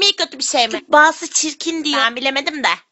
mi kötü bir şey mi? Bazısı çirkin diyor. Ben bilemedim de.